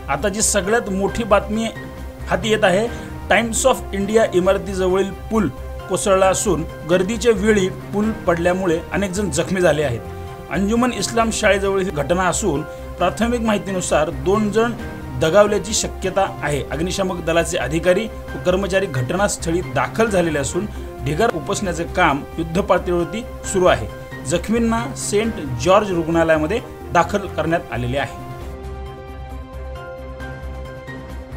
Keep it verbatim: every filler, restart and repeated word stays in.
आता जी सगळ्यात मोठी बातमी हाती येत आहे, टाइम्स ऑफ इंडिया इमारतीजवळील पूल कोसळला असून गर्दीच्या वेळी पूल पडल्यामुळे अनेक जण जखमी झाले आहेत. अंजुमन इस्लाम शाळेजवळील ही घटना असून प्राथमिक माहितीनुसार दोन जण दगावल्याची शक्यता आहे. अग्निशामक दलाचे अधिकारी व कर्मचारी घटनास्थळी दाखल झालेले असून ढिगारा उपसण्याचे काम युद्धपातळीवरती सुरू आहे. जखमींना सेंट जॉर्ज रुग्णालयामध्ये दाखल करण्यात आलेले आहे.